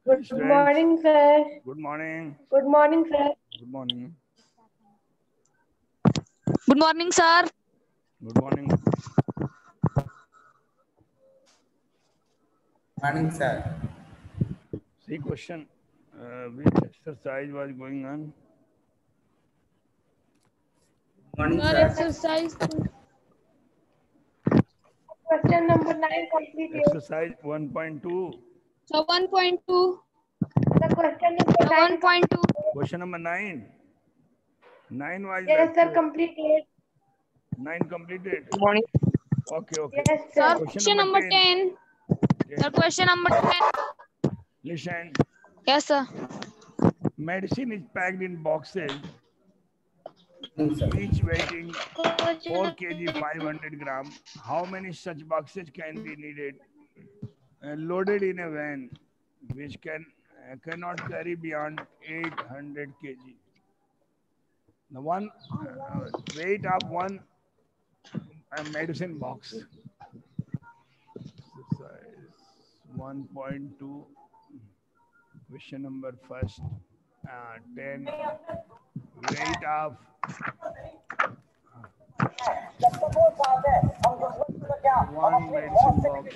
Good Students, morning, sir. good morning. Good morning, sir. Good morning. Good morning, sir. Good morning. Morning, sir. See question. Which exercise was going on? Morning, Sir, sir. exercise. Question number 9 completed. Exercise 1.2. So 1.2. The question number So 9 1.2. Question number 9. 9 was Yes, sir, completed. 9 completed. Good morning. Okay, okay. Yes, Sir, sir. Question question number number 10. 10. Sir, question number 10. Listen. Yes, sir. Medicine is packed in boxes, Morning, sir. each weighing 4 kg 500 gram. How many such boxes can be needed? Loaded in a van which cannot carry beyond 800 kg. The one weight of one medicine box. Exercise 1.2. Question number first. 10. Weight of one medicine box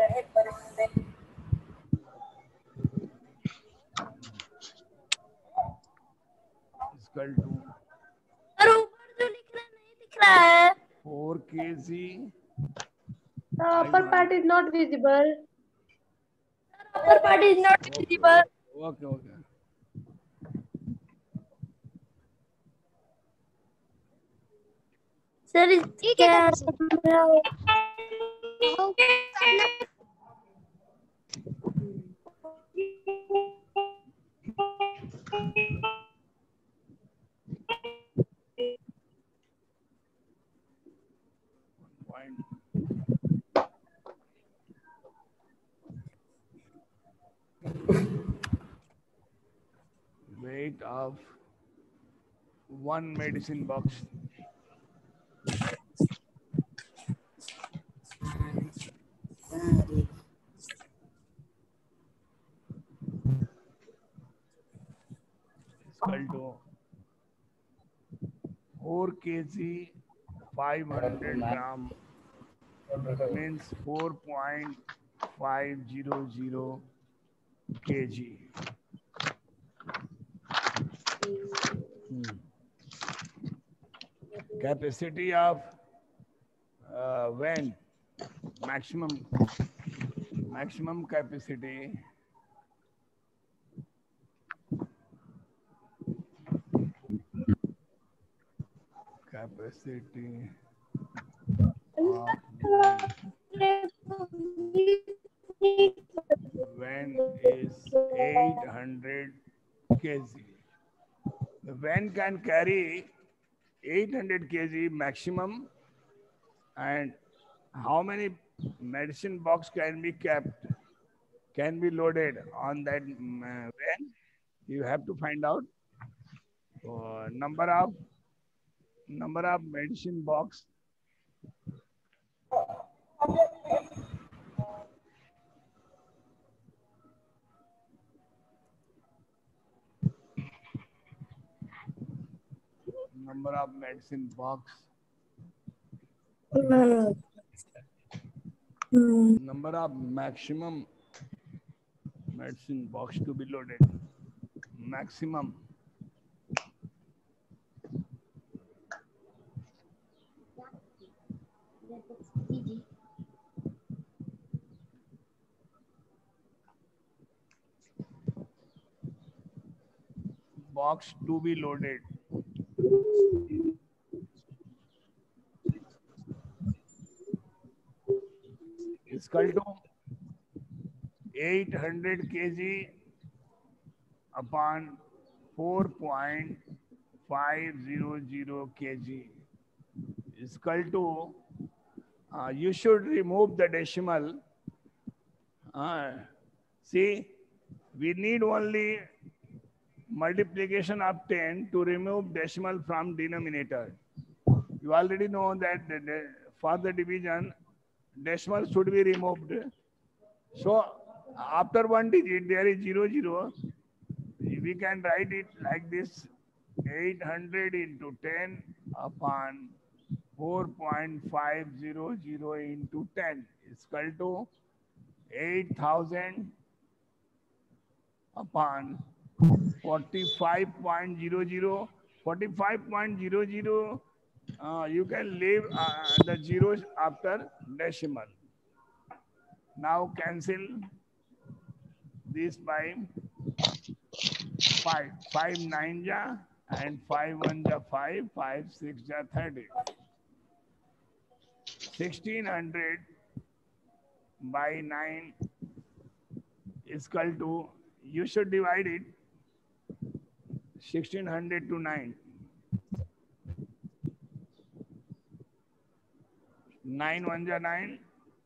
is equal to sir ऊपर जो लिख रहा है नहीं दिख रहा है 4 kg. The upper part is not visible. Upper part is not visible Okay, okay. Sir ये क्या क्या कर Point. Weight of one medicine box. Equal to 4 kg 500 gram means 4.500 kg. Capacity of van maximum capacity of van is 800 kg. The van can carry 800 kg maximum, and how many medicine box can be kept, can be loaded on that van? You have to find out number of medicine box. Number of medicine box. Number of maximum medicine box to be loaded. Maximum. Box to be loaded. Is equal to 800 kg upon 4.500 kg is equal to, you should remove the decimal. See, we need only multiplication of 10 to remove decimal from denominator. You already know that for the division, decimal should be removed. So After one digit, there is 0, 0. We can write it like this: 800 into 10 upon 4.500 into 10 is equal to 8,000 upon 45.00. 45.00. You can leave the zeros after decimal. Now cancel this by 5. 5 9 ja and 5 1 ja 5. 5 6 ja 30. 1600 by 9 is equal to, you should divide it 1600 to 9. 9 1 ja 9.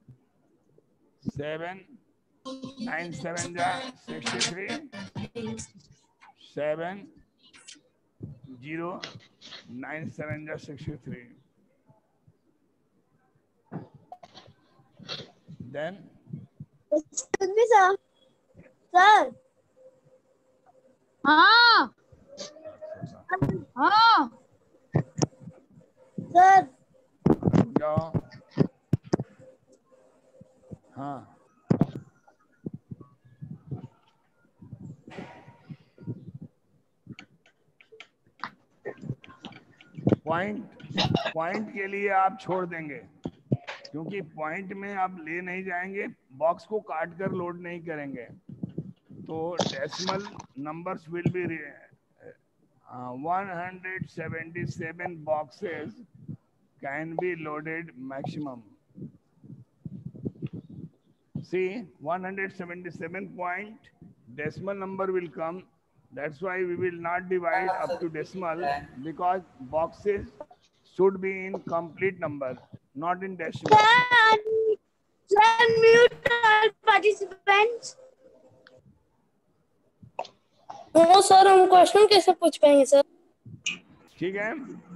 7 9 7 ja 63. 7 0 9 7 ja 63. Then Excuse me, sir. Sir. हाँ हाँ Sir. जाओ. हाँ point के लिए आप छोड़ देंगे, क्योंकि पॉइंट में आप ले नहीं जाएंगे, बॉक्स को काट कर लोड नहीं करेंगे, तो decimal numbers will be 177 boxes can be loaded maximum. See, 177 point decimal number will come. That's why we will not divide up to decimal, because boxes should be in complete number, not in decimal. Sir, mute all participants. No, sir, हम question कैसे पूछ पाएंगे sir? ठीक है,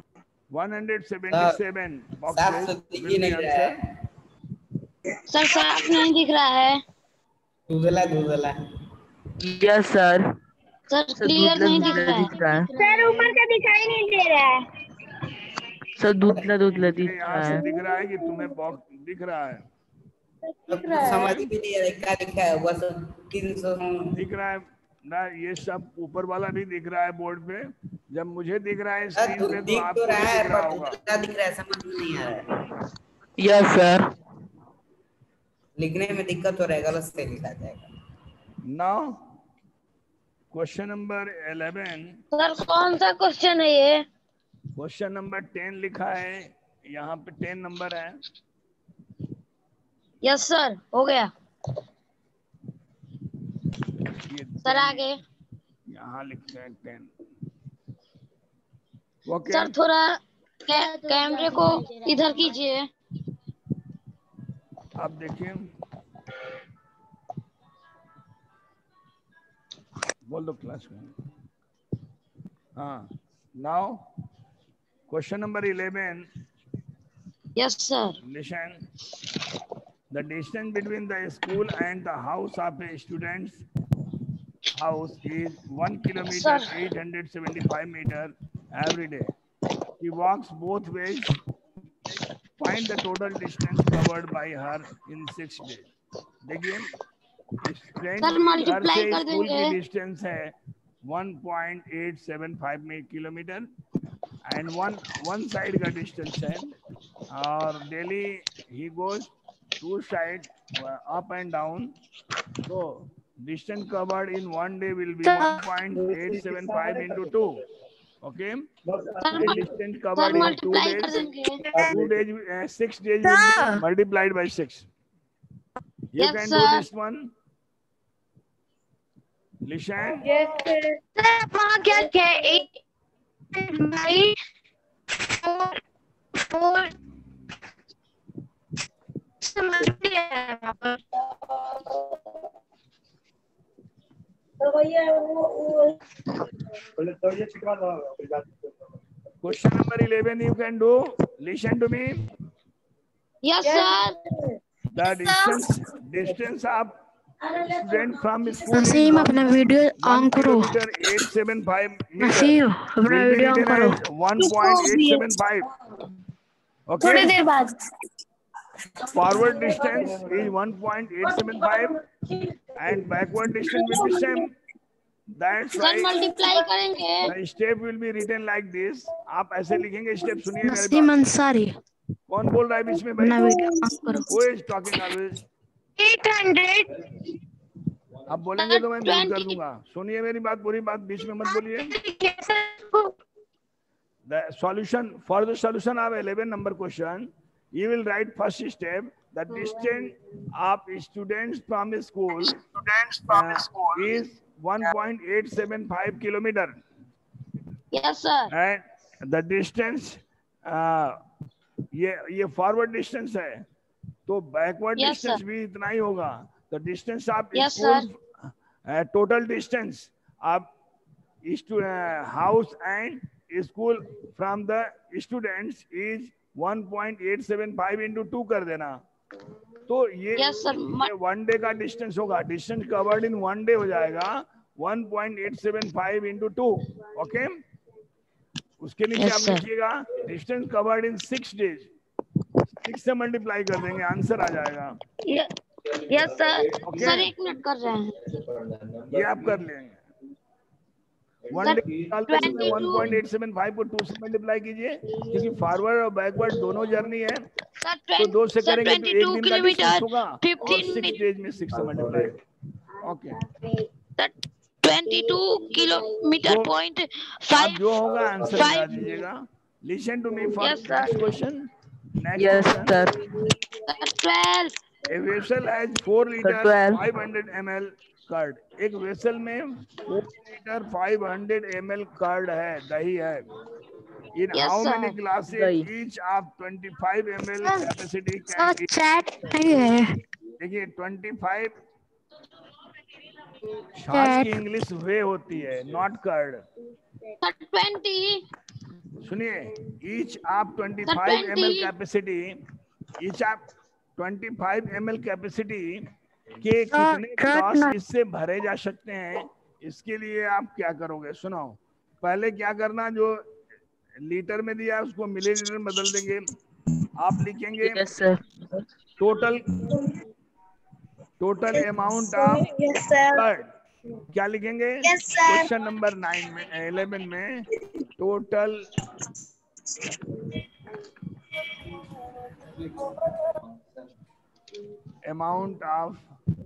177 boxes will be answered. Sir साफ नहीं दिख रहा है दूधला यस सर सर, क्लियर नहीं दिख रहा है सर ऊपर का दिखाई नहीं दे रहा है। सर दूधला दिख यहाँ रहा से है। दिख रहा है कि तुम्हें बॉक्स दिख रहा है? समझ भी नहीं आ रहा क्या लिखा है, बस 300 दिख रहा है ना, ये सब ऊपर वाला भी दिख रहा है बोर्ड पे। जब मुझे दिख रहा है स्क्रीन पे, तो दिख आपको तो रहा भी है दिख रहा पर होगा। दूधला दिख रहा है, समझ में नहीं आ रहा है। Yes sir. लिखने में दिक्कत हो रहा है, गलत से लिखा जाएगा। Now question number 11। सर कौन सा क्वेश्चन है ये? क्वेश्चन नंबर 10 लिखा है, यहाँ पे 10 नंबर है। यस सर, हो गया ये सर। आगे यहाँ लिखते हैं 10। ओके सर थोड़ा कैमरे को इधर कीजिए। आप देखिए, बोल दो क्लास में। हाँ, now question number 11। Yes sir. Listen. The distance between the school and the house of a student's house is 1 kilometer Sir. 875 meter every day. He walks both ways. Find the total distance covered by her in 6 days. देखिए, student Sir, घर multiply से कर school की देंगे। Distance है 1.875 kilometre and one side का distance है, और daily he goes 2 side up and down, so distance covered in 1 day will be 1.875 into 2. Okay, the distance covered in 2 multiply कर days, देंगे। 2 days 6 days will be multiplied by 6. You Yes, can sir. do this one. Lishan, sir वहाँ क्या है? 8 by 4 समझ नहीं आया वहाँ पर। तो भैया वो question number 11 you can do. Listen to me. Yes sir. The distance of student from school नसीम अपना वीडियो ऑन 1 करो। kilometer 875 meter नसीम अपना will be video on written करो। as 1.875. थोड़ी Okay. देर बाद Forward distance is 1.875 and backward distance will be same. That's sir why multiply करेंगे। the step will be written like this. आप ऐसे लिखेंगे step. सुनिए मेरी नसीम बात। अंसारी कौन बोल रहा है बीच में अपना भाई? वीडियो ऑन करो। Who is talking always? 800 आप बोलेंगे तो मैं म्यूट कर दूंगा। सुनिए मेरी बात, पूरी बात बीच में मत बोलिए। The solution, for the solution of 11 number question, you will write first step, the distance of students from the school is 1.875 kilometer. Yes sir. And the distance, ये forward distance है, तो backward Yes, distance sir. भी इतना ही होगा। The distance of Yes, school, total distance of house and school from the students is 1.875 into 2 कर देना। तो ये Yes, sir. ये 1 डे का डिस्टेंस होगा। डिस्टेंस कवर्ड इन 1 डे हो जाएगा 1.875 into 2। ओके, उसके नीचे Yes, आप sir. लिखिएगा डिस्टेंस कवर्ड इन 6 डेज। 6 से मल्टीप्लाई कर देंगे, आंसर आ जाएगा। Yes sir. Okay. Sir 1 minute कर रहे हैं। ये आप कर लेंगे। 1 डे निकालते समय 1.875 को 2 से मल्टीप्लाई कीजिए, क्योंकि फॉरवर्ड और बैकवर्ड दोनों जर्नी है, सर तो 2 से करेंगे तो 1 दिन का डिस्टेंस होगा, 15 और 6 डेज में 6 से मल्टीप्लाई। ओके, सर 22 किलोमीटर तो पॉइंट आप जो होगा आंसर बता 5 दीजिएगा। Listen to me for Yes, sir. Next question. Yes, next sir. 12 A vessel has 4 liter 12. 500 ml curd. एक वेसल में 4 लीटर 500 ml कर्ड है, दही है। In Yes, how sir. many glasses दही। each of 25 ml capacity sir can eat? Chat नहीं है। देखिए 25 छाछ की इंग्लिश वे होती है, नॉट कर्ड। सर 20 सुनिए, each of 25 ml capacity, each of 25 ml capacity के कितने ग्लास इससे भरे जा सकते हैं, इसके लिए आप क्या करोगे? सुनो, पहले क्या करना, जो लीटर में दिया है उसको मिलीलीटर में बदल देंगे। आप लिखेंगे Yes, sir. Total amount of curd. क्या लिखेंगे? क्वेश्चन नंबर 9 में 11 में total amount of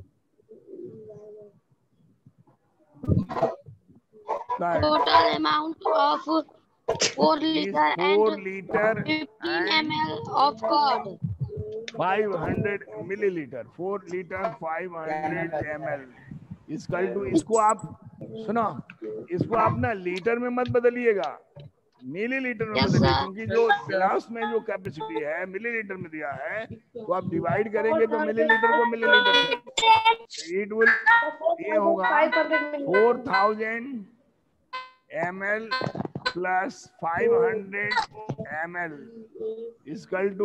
curd total amount of 4 is liter 4 and liter 15 and ml of curd. 500 milliliter। 4 liter 500 ml equal to, इसको आप सुनो, इसको आप ना लीटर में मत बदलिएगा, मिलीलीटर में Yes, बदलिए, sir. क्योंकि जो गिलास में जो कैपेसिटी है मिलीलीटर में दिया है, तो आप डिवाइड करेंगे तो मिलीलीटर को मिलीलीटर से इट विल, ये होगा 4000 ml plus 500 ml equal to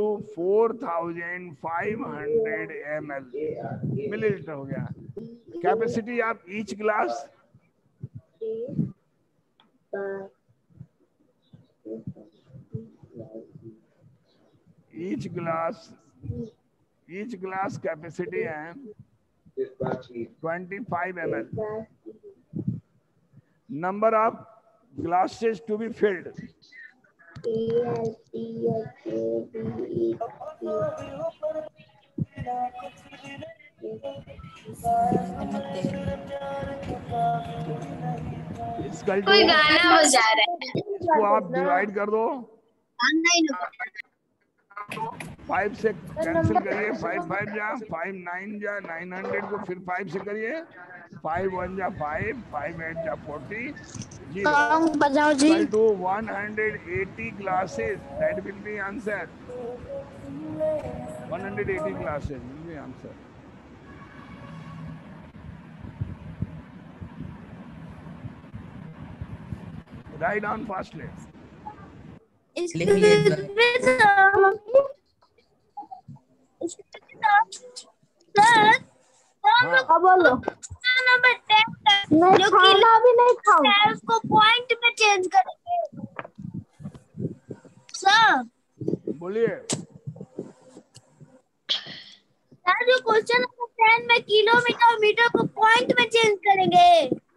4500 ml millilitre हो गया। Capacity of each glass, each glass capacity है 25 ml। number of glasses to be filled, इसका कोई गाना बजा रहा है। इसको आप डिवाइड कर दो, 5 से कैंसिल करिए, 5 5 जा 5 9 जा 900 को फिर 5 से करिए, 5 1 जा 5 5 8 जा 40 सॉन्ग बजाओ जी। equal to 180 glasses, that will be answer। 180 glasses will be answer। Write down fastly। Sir हाँ, अब बोलो। नंबर 10 नहीं जो खाना भी नहीं खाऊं। है उसको पॉइंट में चेंज करेंगे सर। बोलिए। सर जो क्वेश्चन नंबर 10 में किलोमीटर और मीटर को पॉइंट में चेंज करेंगे।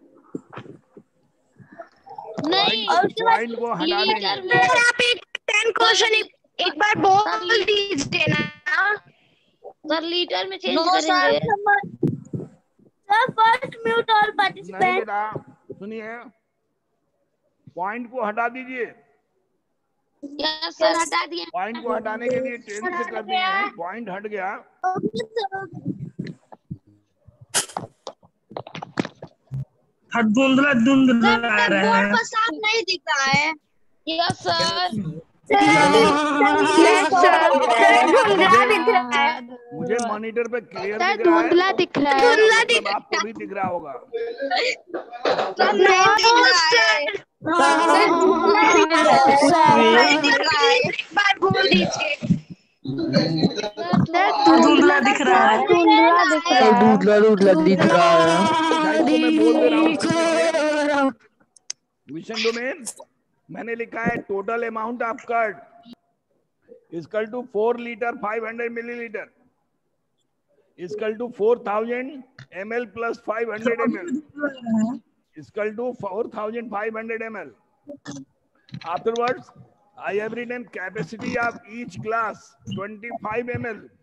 नहीं, और उसके बाद पॉइंट को हटा देंगे। लीटर में आप एक 10 क्वेश्चन एक बार बोल दीजिए ना। सर लीटर में चेंज नो सर करेंगे। सर फर्स्ट म्यूट ऑल नहीं पार्टिसिपेंट। बेटा, सुनिए, पॉइंट को हटा दीजिए। यस सर, हटा दिए। पॉइंट को हटाने के लिए 10 से कर दिए हैं, पॉइंट हट गया। धुंधला धुंधला आ रहा बोर्ड है। पर साफ नहीं दिख रहा है। Yes sir. मुझे मॉनिटर पे क्लियर सर दिख रहा है। धुंधला दिख रहा है। मतलब आपको भी दिख रहा होगा। सर नहीं दिख रहा है। सर धुंधला दिख रहा है। नहीं दिख रहा है। एक बार बोल दीजिए। धुंधला दिख रहा है। धुंधला दिख रहा है। दूधला दूधला दिख रहा है। इसको मैं बोल दे रहा हूँ। विशन डोमेन मैंने लिखा है total amount of curd equal to 4 litre 500 millilitre equal to 4000 ml plus 500 ml equal to 4500 ml. Afterwards, I have written capacity of each glass 25 ml.